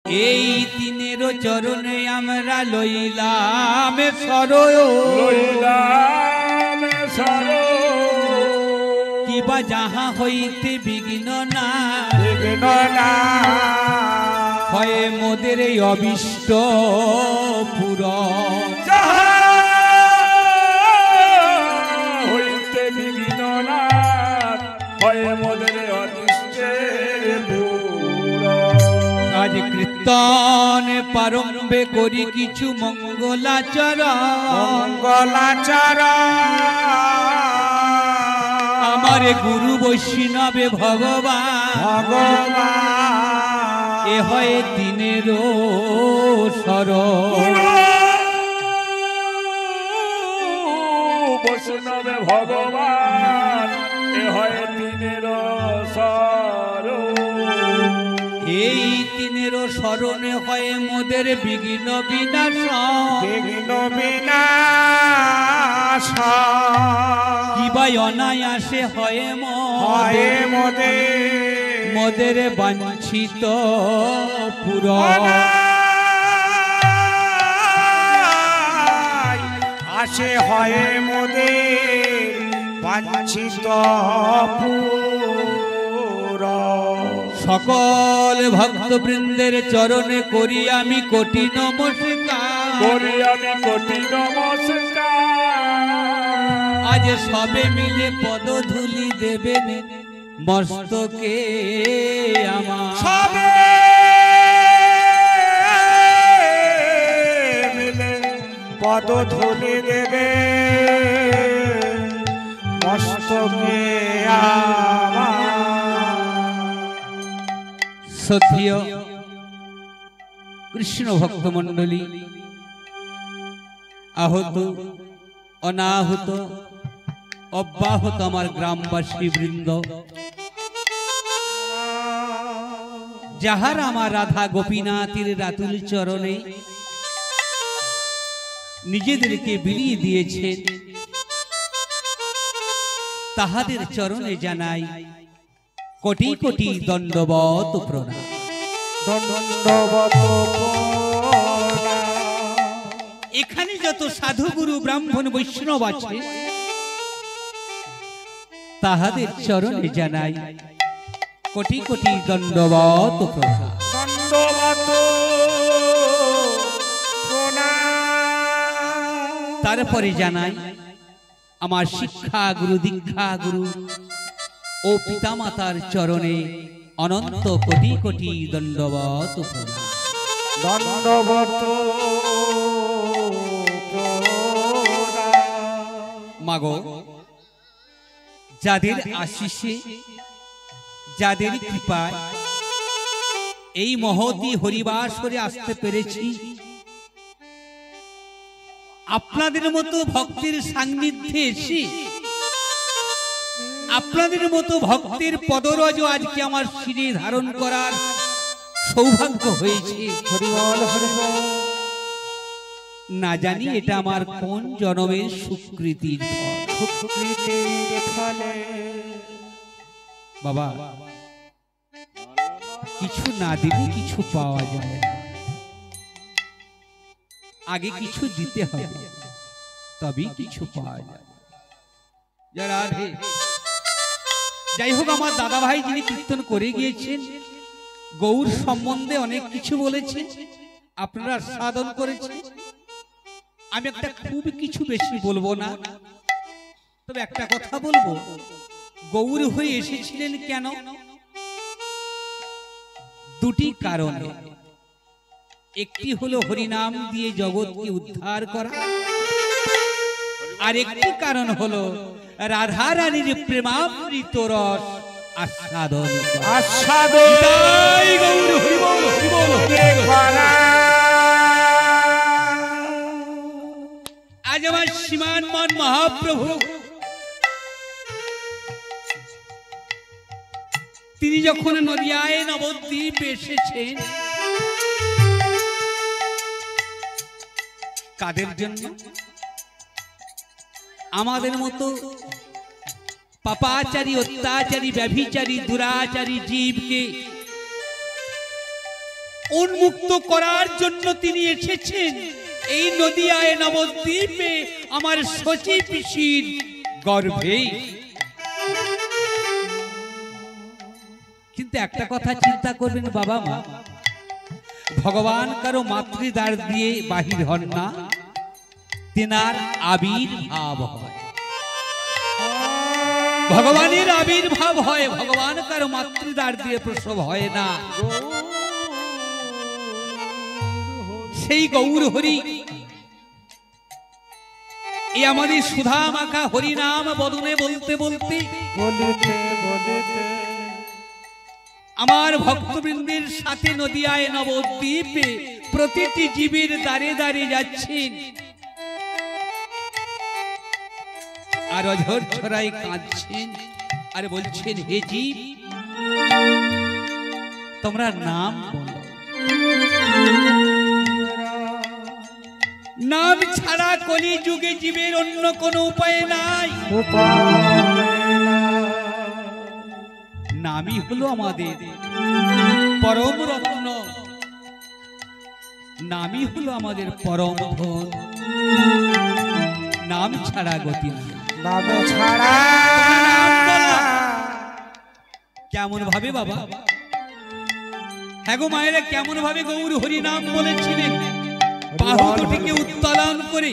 এই দিনের চরণে আমরা লইলাম শরণ কিবা যাহা হইতে বিঘ্ন না হয় মোদের এই অবিষ্ট পূরণ হইতে বিঘ্ন না হয় মোদের অনিষ্টের পূরণ। আজ কীর্তন প্রারম্ভে করি কিছু মঙ্গলাচরণ আমার গুরু বৈষ্ণবে ভগবান এ হয় দিনের শরণ বৈষ্ণবে ভগবান এ হয় দিনের শরণ। এই দিনের স্মরণে হয় মোদের বিঘ্ন বিনাশ কিবা অনায়াসে হয় মোদের বাঞ্ছিত পূরণ আসে হয় মোদের বাঞ্ছিত সকল ভক্তবৃন্দের চরণে করি আমি কোটি নমস্কার আজ সবে মিলে পদধূলি দেবেন মস্তকে আমার সবে মিলে পদধূলি দেবে মস্তকে আমার। শ্রদ্ধেয় কৃষ্ণ ভক্ত মণ্ডলী, আহত অনাহত অব্যাহত আমার গ্রামবাসী বৃন্দ, যাহারা আমার রাধা গোপীনাথের রাতুল চরণে নিজেদেরকে বিলিয়ে দিয়েছেন, তাহাদের চরণে জানাই কোটি কোটি দণ্ডবত প্রণাম। এখানে যত সাধু গুরু ব্রাহ্মণ বৈষ্ণব আছে, তাহাদের চরণে জানাই কোটি কোটি দণ্ডবত প্রণাম। তারপরে জানাই আমার শিক্ষা গুরু দীক্ষা গুরু ও পিতামাতার চরণে অনন্ত কোটি কোটি দণ্ডবত প্রণাম। মাগো, যাদের আশিসে যাদের কৃপায় এই মহতী হরিবাসরে আসতে পেরেছি, আপনাদের মতো ভক্তের সান্নিধ্যে এসে আপনাদের মতো ভক্তের পদরজ আজকে আমার শিরে ধারণ করার সৌভাগ্য হয়েছে। না জানি এটা আমার কোন জন্মের সুকৃতির ফল। বাবা, কিছু না দিলে কিছু পাওয়া যায় না, আগে কিছু দিতে হবে তবেই কিছু পাওয়া যায়। যারা যাই হোক, আমার দাদা ভাই যিনি কীর্তন করে গিয়েছেন গৌর সম্বন্ধে অনেক কিছু বলেছেন, আপনারা সাধন করেছেন। আমি একটা খুব কিছু বেশি বলবো না, তবে একটা কথা বলবো, গৌর হয়ে এসেছিলেন কেন? দুটি কারণে। একটি হলো হরিনাম দিয়ে জগৎকে উদ্ধার করা, আর একটি কারণ হলো রাধা রানীর প্রেমামৃত রস আস্বাদন। আজ আমার শ্রীমান মন মহাপ্রভু তিনি যখন নদিয়ায় নবদ্বীপ এসেছেন, কাদের জন্য? আমাদের মতো পাপাচারী, অত্যাচারী, ব্যভিচারী, দুরাচারী জীবকে উন্মুক্ত করার জন্য তিনি এসেছেন এই নদিয়ায় নবদ্বীপে আমার শচী পিসির গর্ভে। কিন্তু একটা কথা চিন্তা করবেন বাবা মা, ভগবান কারো মাতৃদ্বার দিয়ে বাহির হন না, তেনার আবির্ভাব হয়, ভগবানের আবির্ভাব হয়। ভগবান কারো মাতৃদ্বার দিয়ে প্রসব হয় না। সেই গৌর হরি এই আমাদের সুধা মাখা হরি নাম বদনে বলতে বলতে বলিতে বলিতে আমার ভক্তবৃন্দের সাথে নদিয়ায় নবদ্বীপে প্রতিটি জীবের দ্বারে দ্বারে যাচ্ছেন আর অঝর ছড়াই কাঁদছেন আর বলছেন, হে জীব তোমরা নাম বলো। নাম ছাড়া কলি যুগে জীবের অন্য কোনো উপায় নাই। নামই হলো আমাদের পরম রত্ন, নামই হলো আমাদের পরম ধন। নাম ছাড়া গতি নেই। নাম ছাড়া কেমন ভাবে বাবা, হ্যাঁ গো মায়েরা, কেমন ভাবে গৌর হরি নাম বলেছিলেন। বাহু দুটিকে উত্তোলন করে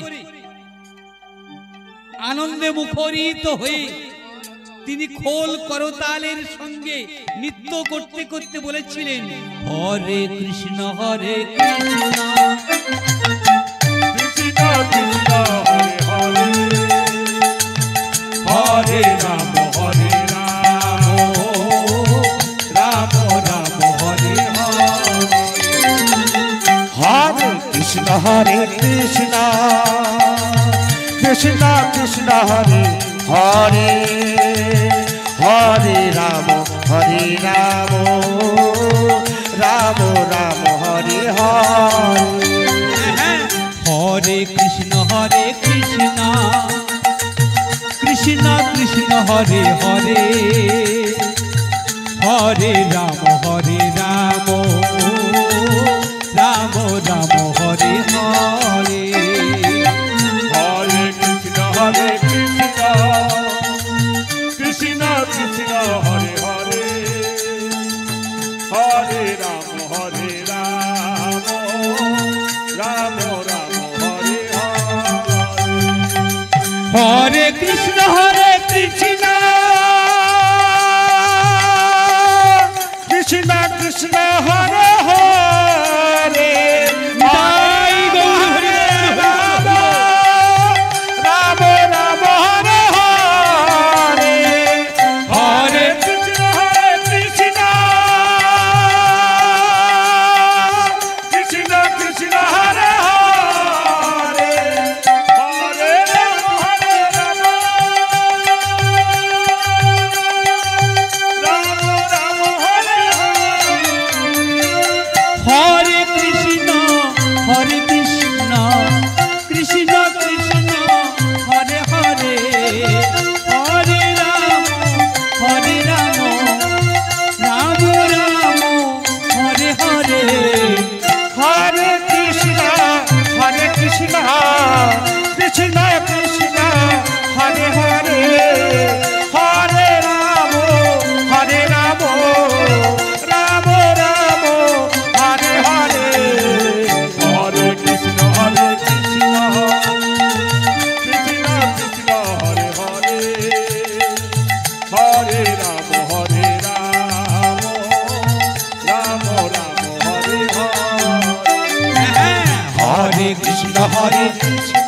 আনন্দে মুখরিত হয়ে তিনি খোল করতালের সঙ্গে নৃত্য করতে করতে বলেছিলেন, হরে কৃষ্ণ হরে কৃষ্ণ কৃষ্ণ কৃষ্ণ হরে হরে, হরে রাম হরে রাম, রাম রাম হরে হরে। হরে কৃষ্ণ হরে কৃষ্ণ, কৃষ্ণ কৃষ্ণ হরে হরে, হরে রাম রাম, রাম রাম হরে হরে। হরে কৃষ্ণ কৃষ্ণ কৃষ্ণ হরে হরে, হরে রাম রাম, রাম রাম হরে হরে। হরে কৃষ্ণ কৃষ্ণ, কৃষ্ণ কৃষ্ণ হরে হরে, হরে রাম রাম, রাম রাম হরে হরে। হরে কৃষ্ণ কৃষ্ণ, কৃষ্ণ কৃষ্ণ হরে হরে, তাই গৌর হরি রাম রাম রাম হরে হরে। হরে কৃষ্ণ কৃষ্ণ, কৃষ্ণ কৃষ্ণ হরে হরে, হরে রাম রাম, রাম রাম হরে হরে। হরে কৃষ্ণ কৃষ্ণ, কৃষ্ণ কৃষ্ণ হরে হরে, হরে রাম রাম, রাম রাম হরে হরে। হরে কৃষ্ণ কৃষ্ণ, কৃষ্ণ কৃষ্ণ হরে হরে, হরে রাম রাম, রাম রাম হরে হরে। হরে কৃষ্ণ কৃষ্ণ, কৃষ্ণ কৃষ্ণ হরে হরে, হরে রাম রাম, রাম রাম হরে হরে। হরে কৃষ্ণ কৃষ্ণ,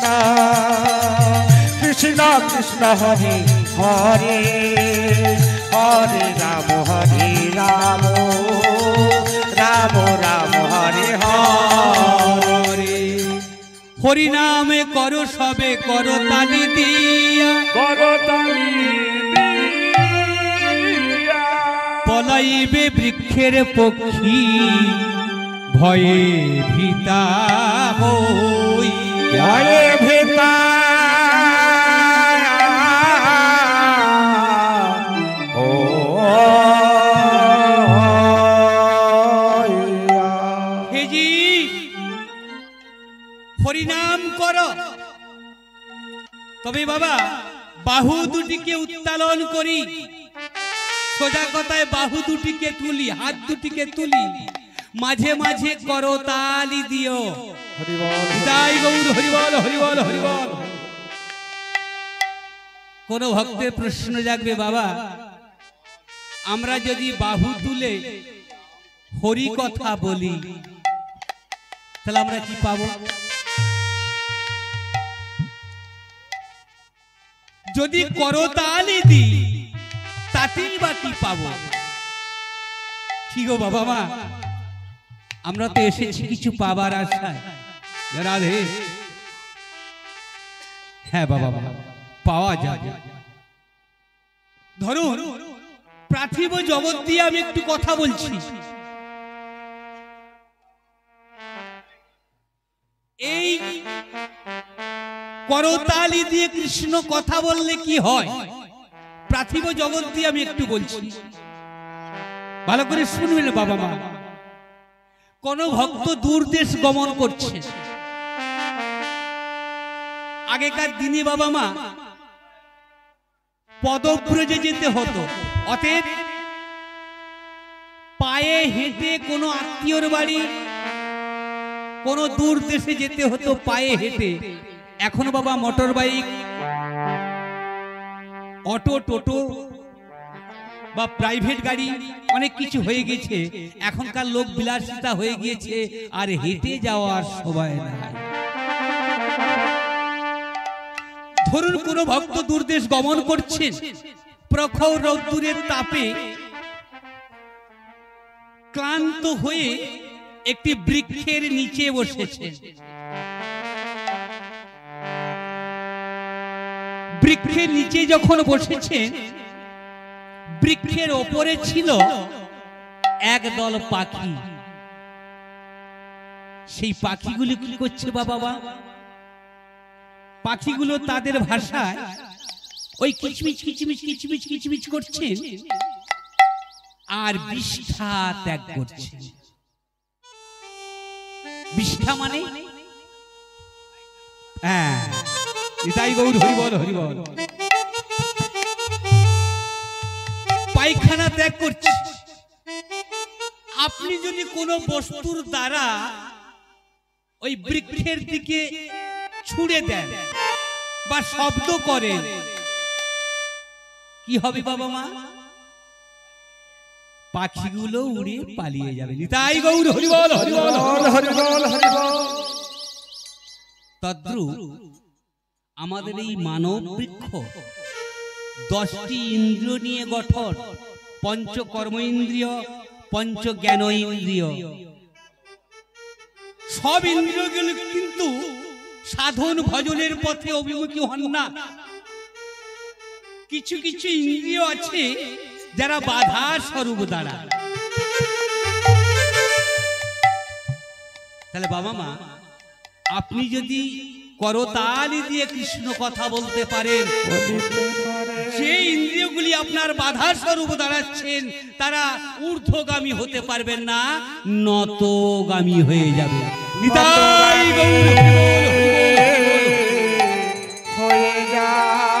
কৃষ্ণ কৃষ্ণ হরে হরে, হরে রাম রাম, রাম রাম হরে হরে। হরি নামে করো সবে করো তালি দিয়া, করতালি দিয়া, পলাইবে বৃক্ষের পক্ষী ভয়ে ভীতা হই। জয় ভীতা ও হরি হরিনাম করো। তবে বাবা বাহু দুটিকে উত্তোলন করি, সোজা কথায় বাহু দুটিকে তুলি, হাত দুটিকে তুলি, মাঝে মাঝে করতালি দিও। জয় গৌর হরিবল হরিবল হরিবল। কোন ভক্তের প্রশ্ন জাগবে, বাবা আমরা যদি বাহু তুলে হরি কথা বলি তাহলে আমরা কি পাবো? যদি করতালি দিই তাতেই বা কি পাবো? কি গো বাবা মা, আমরা তো এসেছি কিছু পাবার আশায়। রাধে, হ্যাঁ বাবা বাবা, পাওয়া যায়। ধরুন পার্থিব জগৎ দিয়ে আমি একটু কথা বলছি, এই করতালি দিয়ে কৃষ্ণ কথা বললে কি হয়? পার্থিব জগৎ দিয়ে আমি একটু বলছি, ভালো করে শুনবেন বাবা মা। কোন ভক্ত দূর দেশ গমন করছে, আগেকার দিনে বাবা মা পদব্রজে যেতে হতো, অতএব পায়ে হেঁটে কোনো আত্মীয়র বাড়ি কোন দূর দেশে যেতে হতো পায়ে হেঁটে। এখন বাবা মোটর বাইক, অটো, টোটো বা প্রাইভেট গাড়ি অনেক কিছু হয়ে গেছে। এখনকার লোক বিলাসিতা হয়ে গিয়েছে, আর হেঁটে যাওয়ার সময় নাই। ধরুন কোন ভক্ত দূরদেশ গমন করছেন, প্রখর রৌদ্রের তাপে ক্লান্ত হয়ে একটি বৃক্ষের নিচে বসেছেন। বৃক্ষের নিচে যখন বসেছেন, বৃক্ষের ওপরে ছিল একদল পাখি। সেই পাখিগুলি কি করছে বাবা? পাখিগুলো তাদের ভাষায় ওই কিচমিচ কিচমিচ কিচমিচ কিচমিচ করছেন আর বিষ্ঠা ত্যাগ করছেন। বিষ্ঠা মানে হ্যাঁ, নিতাই গৌর হরিবল হরিবল, পায়খানা ত্যাগ করছে। আপনি যদি কোনো বস্তুর দ্বারা ওই বৃক্ষের দিকে ছুঁড়ে দেন বা শব্দ করেন, কি হবে বাবা মা? পাখিগুলো উড়ে পালিয়ে যাবে। নিতাই গৌর হরিবল হরিবল হরিবল হরিবল। তদ্রূপ আমাদের এই মানব বৃক্ষ 10টি ইন্দ্রিয় নিয়ে গঠন, পঞ্চ কর্ম ইন্দ্রিয়, পঞ্চ জ্ঞান ইন্দ্রিয়। সব ইন্দ্রিয়গুলো কিন্তু সাধন ভজনের পথে অভিমুখী হন না। কিছু কিছু ইন্দ্রিয় আছে যারা বাধা স্বরূপ দ্বারা। তাহলে বাবা মা, আপনি যদি করতালি দিয়ে কৃষ্ণ কথা বলতে পারেন, যে ইন্দ্রিয়গুলি আপনার বাধা স্বরূপ দাঁড়াচ্ছেন তারা ঊর্ধ্বগামী হতে পারবেন না, নতগামী হয়ে যাবে। নিতাই গৌর হয়ে যা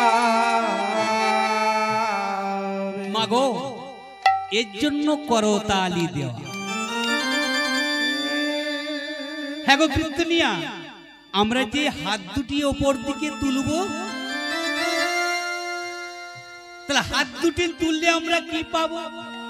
মাগো, এর জন্য করতালি দেওয়া। হ্যাঁ গো কীর্তনিয়া, আমরা যে হাত দুটি ওপর দিকে তুলব, তাহলে হাত দুটি তুললে আমরা কি পাবো?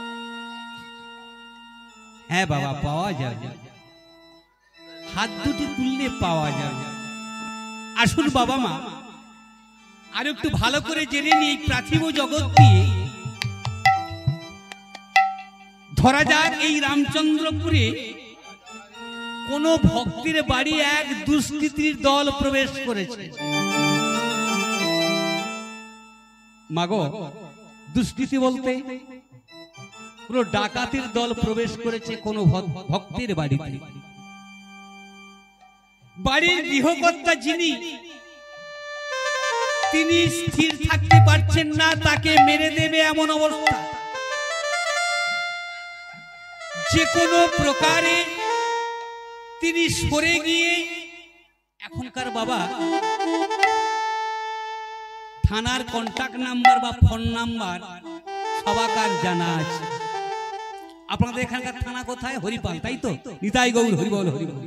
হ্যাঁ বাবা, পাওয়া যাবে। হাত দুটি তুললে পাওয়া যাবে। আসুন বাবা মা, আর একটু ভালো করে জেনে নিই পার্থিব জগৎ দিয়ে। ধরা যাক এই রামচন্দ্রপুরে কোন ভক্তের বাড়ি এক দুষ্কৃতীর দল প্রবেশ করেছে। মাগো, দুষ্কৃতী বলতে কোন ডাকাতের দল প্রবেশ করেছে কোন ভক্তের বাড়িতে। বাড়ির গৃহকর্তা যিনি, তিনি স্থির থাকতে পারছেন না, তাকে মেরে দেবে এমন অবস্থা। যে কোনো প্রকারে তিনি সরে গিয়ে এখনকার বাবা থানার কন্টাক্ট নাম্বার বা ফোন নাম্বার সবাকার জানা আছে। আপনাদের এখানকার থানা কোথায়? হরিপাল, তাই তো? নিতাই গৌর হরিবল হরিবল।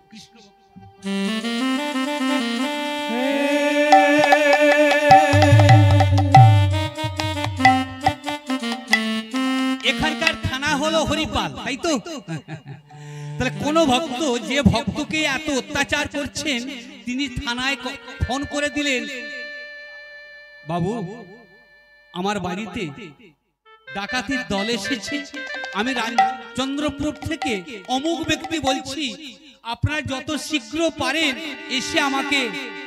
এখানকার থানা হলো হরিপাল, তাই তো? তাহলে কোন ভক্ত যে ভক্তকে এত অত্যাচার করছেন তিনি থানায় ফোন করে দিলেন, বাবু আমার বাড়িতে ডাকাতির দল এসেছে, আমি রামচন্দ্রপুর থেকে অমুক ব্যক্তি বলছি, আপনারা যত শীঘ্র পারেন এসে আমাকে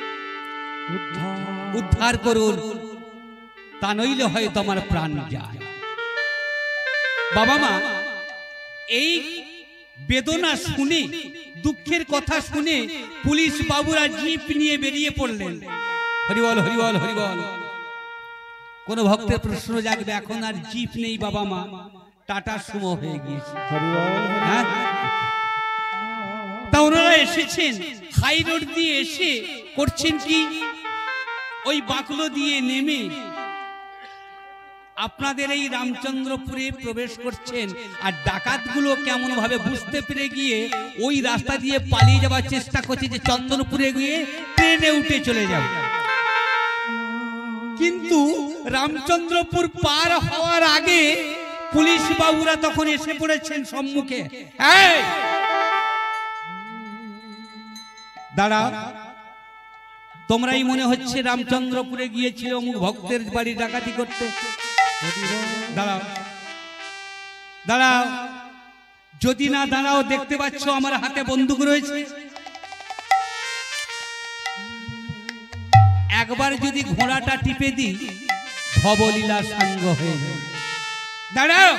উদ্ধার করুন, তা নইলে হয়তো আমার প্রাণ যায়। বাবা মা এই বেদনা শুনে, দুঃখের কথা শুনে পুলিশ বাবুরা জিপ নিয়ে বেরিয়ে পড়লেন। হরিবল হরিবল হরিবল। কোন ভক্তের প্রশ্ন জাগবে, এখন আর জিপ নেই বাবা মা, টাটা সুমো হয়ে গিয়েছে। হ্যাঁ, তা ওনারা এসেছেন হাই রোড দিয়ে, এসে করছেন কি, ওই বাকলো দিয়ে নেমে আপনাদের এই রামচন্দ্রপুরে প্রবেশ করছেন। আর ডাকাতগুলো কেমন ভাবে বুঝতে পেরে গিয়ে ওই রাস্তা দিয়ে পালিয়ে যাওয়ার চেষ্টা করছে, যে চন্দনপুরে গিয়ে ট্রেনে উঠে চলে যাবে। কিন্তু রামচন্দ্রপুর পার হওয়ার আগে পুলিশ বাবুরা তখন এসে পড়েছেন সম্মুখে। দাঁড়াও, তোমরাই মনে হচ্ছে রামচন্দ্রপুরে গিয়েছিল অমুক ভক্তের বাড়ি ডাকাতি করতে। দাঁড়াও দাঁড়াও, যদি না দাঁড়াও, দেখতে পাচ্ছ আমার হাতে বন্দুক রয়েছে, একবার যদি ঘোড়াটা টিপে দিই ভবলীলা সাঙ্গ হয়ে যাবে। দাঁড়াও।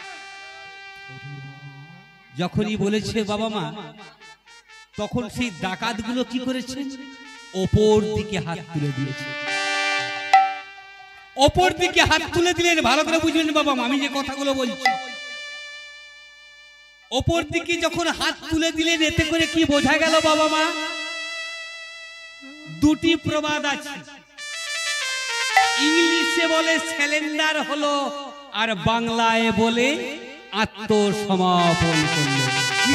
যখনই বলেছে বাবা মা, তখন সেই ডাকাতগুলো কি করেছে, ওপর দিকে হাত তুলে দিয়েছে। ওপর দিকে হাত তুলে দিলেন, ভালো করে বুঝবেন বাবা মা আমি যে কথাগুলো বলছি। ওপর দিকে যখন হাত তুলে দিলেন, এতে করে কি বোঝা গেল বাবা মা, দুটি প্রবাদ আছে। ইংলিশে বলে স্যালেন্ডার হলো, আর বাংলায় বলে আত্মসমর্পণ করলো।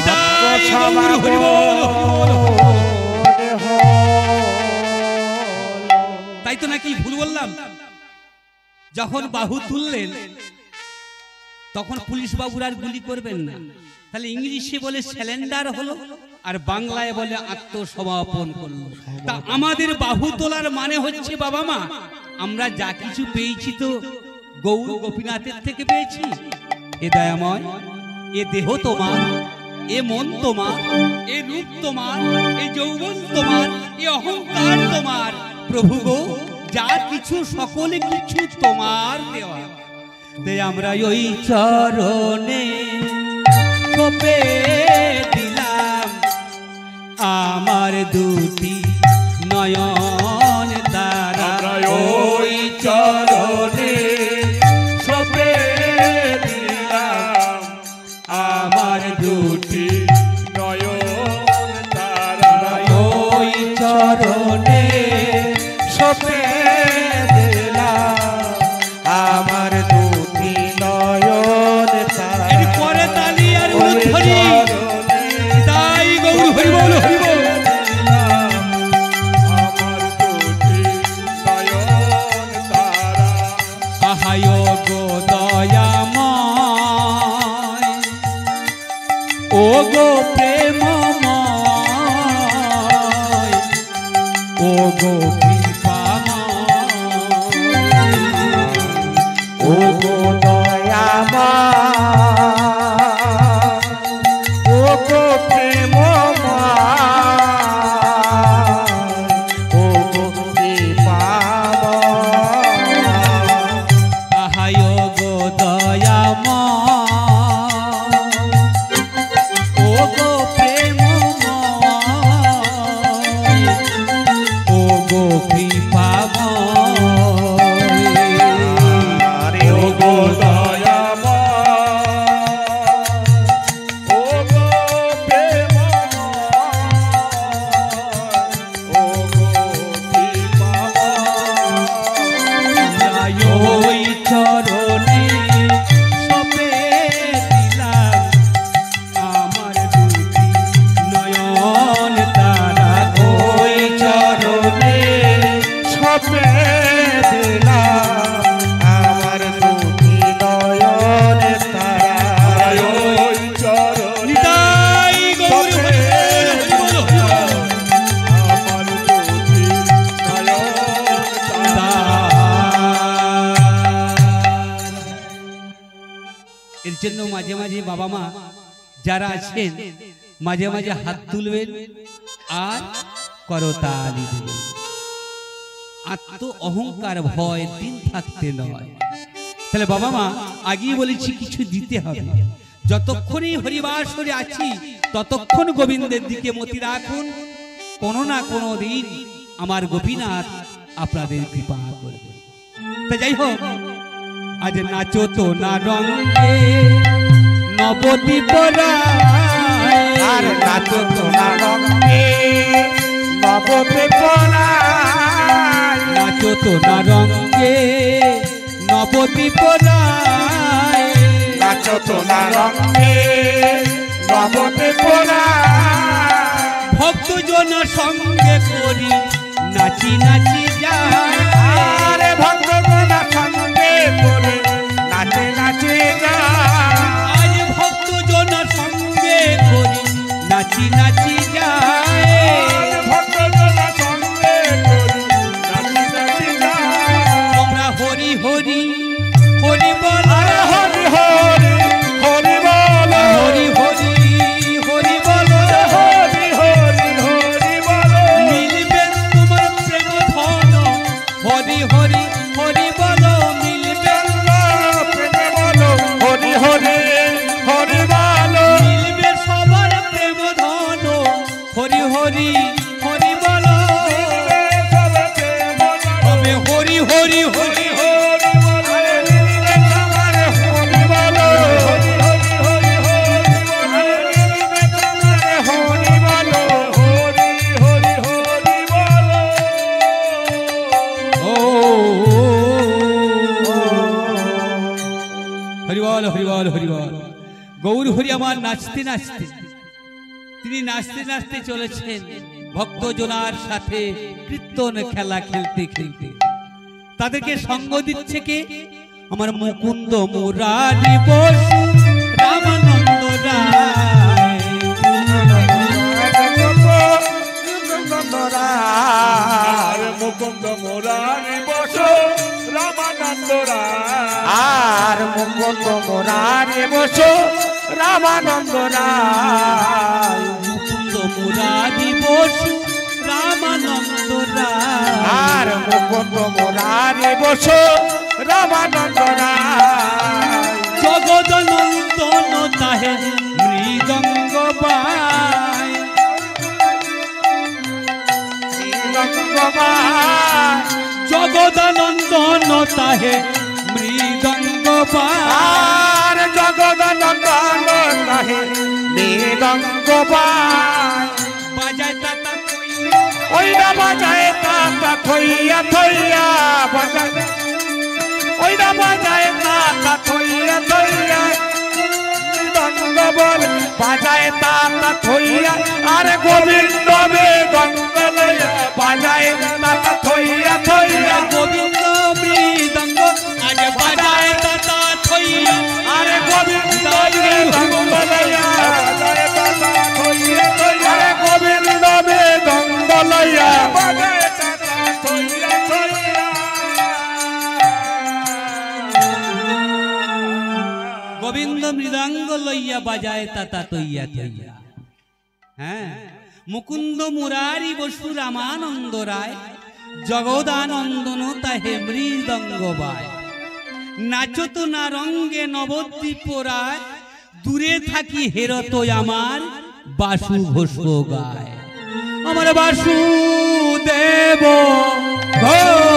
তাই তো নাকি ভুল বললাম? যখন বাহু তুললেন তখন পুলিশ বাবুরা আর গুলি করবেন না, তাহলে ইংলিশে বলে স্যালেন্ডার হলো, আর বাংলায় বলে আত্মসমর্পণ করলো। তা আমাদের বাহু তোলার মানে হচ্ছে বাবা মা, আমরা যা কিছু পেয়েছি তো গৌর গোপীনাথের থেকে পেয়েছি। এ দয়াময়, এ দেহ তোমার, এ মন তোমার, এ রূপ তোমার, এ যৌবন তোমার, এ অহংকার তোমার। প্রভু গো, যা কিছু সকলে কিছু তোমার দেওয়া। তাই আমরা ওই চরণে সঁপে দিলাম আমার দুটি নয়ন তারা। ওই চরণে সঁপে দিলাম আমার দুটি নয়ন তারা। ওই চরণে সপে দিলাম আমার দুটি নয়ন তারা। এর পরে তালি আর উদ্ধরি। তাই গৌর হরিবল হরিবল। আমার জন্য মাঝে মাঝে বাবা মা যারা আছেন মাঝে মাঝে হাত তুলবেন আর করতালি দেবেন। আত্ম অহংকার ভয় দিন থাকতে নয়। তাহলে বাবা মা আগেই বলেছি কিছু দিতে হবে। যতক্ষণই হরিবাসরে আছি ততক্ষণ গোবিন্দের দিকে মতি রাখুন। কোনো না কোনো দিন আমার গোপীনাথ আপনাদের কৃপা করবে। তা যাই হোক, আজ নাচো তো না রঙে নবদ্বীপ রায়, আর নাচো তো না রঙে নবদ্বীপ রায়, নাচো তো না রঙে নবদ্বীপ রায়, নাচো তো না রঙে নবদ্বীপ রায়, ভক্তজন সঙ্গে করি নাচি নাচি যায়, আরে ভক্তগণা সঙ্গে করে নাচে নাচে যায়, আজ ভক্তজন সঙ্গে করি নাচি নাচি যায়, ভক্তগণা সঙ্গে করে নাচে নাচে যায়, তোমরা হরি হরি হরি বল, আরে হরি হরি হরি বল, হরি হরি হরি বল, হরি হরি হরি বল, মিলবে তোমার প্রেম ধন, হরি হরি হরি বল, মিলবে প্রেমে বলো হরি হরি হরি বল, মিলবে সবার প্রেম ধন, হরি হরি হরি বল, সবকে বলো তবে হরি হরি হরি হরি বল, আরে মিলবে সবার হরি বলো, হরি হরি হরি হরি বল, আরে মিলবে সবার হরি বলো, হরি হরি হরি বলো, ও হরি বল হরি বল হরি বল। গৌর হরি আমার নাচতে নাচতে, তিনি নাচতে নাচতে চলেছেন ভক্তজনার সাথে কীর্তন খেলা খেলতে খেলতে। তাদেরকে সঙ্গ দিচ্ছে কে? আমার মুকুন্দ মুরারি বসু রামানন্দ রায়, আর মুকুন্দ মুরারি বসো রামানন্দ রায়, আর মুকুন্দ মুরারি বসো রামানন্দ রায়, মুকুন্দ মুরারি বসু রামানন্দ রায়, আর মুকুন্দ মুরারি বসো রামানন্দ রায়, জগদনন্দন তাহে মৃদঙ্গ বায়, গঙ্গবায়, জগদনন্দন তাহে মৃদঙ্গ বায়, আর জগদনন্দন তাহে মৃদঙ্গবায়, বাজায় তাতা কইলে ওইরা বাজায় তাতা থইয়া থইয়া বাজায়, ওইরা বাজায় তাতা থইয়া থইয়া মৃদঙ্গ বল, বাজায় তাতা থইয়া, আরে গোবিন্দ মৃদঙ্গ লইয়া বাজায় তাতা থইয়া থইয়া, গোবিন্দ মৃদঙ্গ আজ বাজায় তাতা থইয়া, আরে গোবিন্দ মৃদঙ্গ লইয়া বাজায় তাতা থইয়া থইয়া, আরে গোবিন্দ মৃদঙ্গ লইয়া বাজায় তাতা থইয়া থইয়া, গোবিন্দ মৃদঙ্গ লইয়া বাজায় তাতা তৈয়া তৈয়া। হ্যাঁ, মুকুন্দ মুরারি বসু রামানন্দ রায়, জগদানন্দন তাহে মৃদঙ্গ বায়, নাচো তো না রঙ্গে নবদ্বীপ রায়, দূরে থাকি হেরত আমার বাসু ঘোষ গায়, আমার বাসুদেব ঘোষ।